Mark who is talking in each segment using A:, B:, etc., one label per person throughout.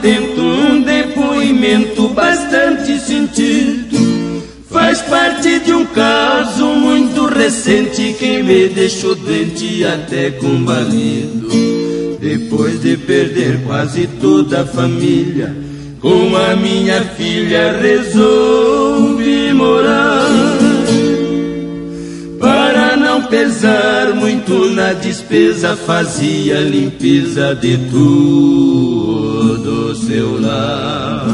A: atento, um depoimento bastante sentido. Faz parte de um caso muito recente que me deixou doente até combalido. Depois de perder quase toda a família, com a minha filha resolvi morar. Para não pesar muito na despesa, fazia limpeza de todo o seu lar.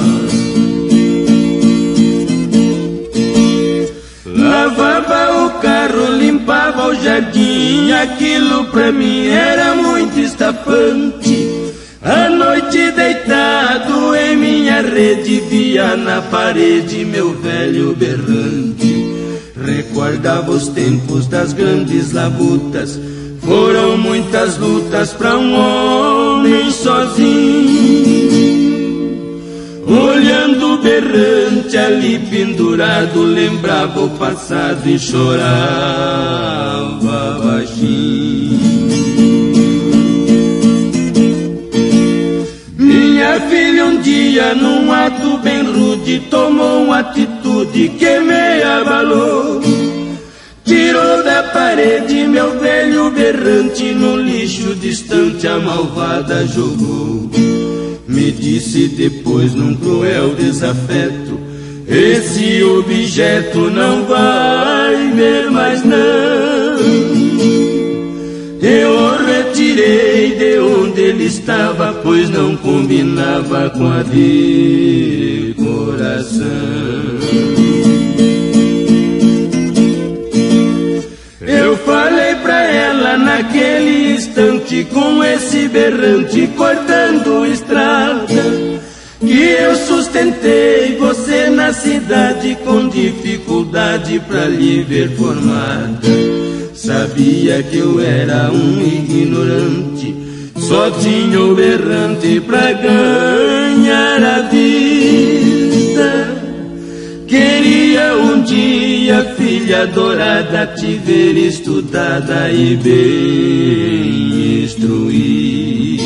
A: Lavava o carro, limpava o jardim, aquilo pra mim era muito estafante. À noite deitado em minha rede, via na parede meu velho berrante. Recordava os tempos das grandes labutas, foram muitas lutas pra um homem sozinho. Olhando o berrante ali pendurado, lembrava o passado e chorava baixinho. Minha filha um dia, num ato bem rude, tomou uma atitude que me abalou. Tirou da parede meu velho berrante, no lixo distante a malvada jogou. Me disse depois num cruel desafeto: esse objeto não vai ver mais não. Eu o retirei de onde ele estava, pois não combinava com a decoração. Eu falei pra ela naquele instante, com esse berrante cortando estrada, que eu sustentei você na cidade com dificuldade pra lhe ver formada. Sabia que eu era um ignorante, só tinha o berrante pra ganhar a vida. Queria um dia, filha adorada, te ver estudada e bem instruída.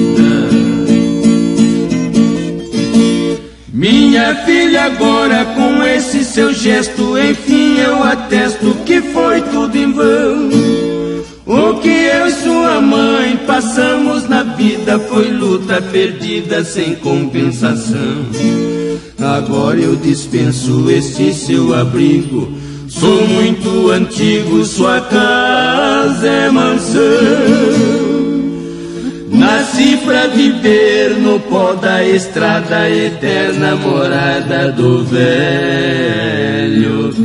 A: Minha filha, agora com esse seu gesto, enfim eu atesto que foi tudo em vão. O que eu e sua mãe passamos na vida foi luta perdida sem compensação. Agora eu dispenso este seu abrigo, sou muito antigo, sua casa é mansão. Nasci pra viver no pó da estrada, eterna morada do velho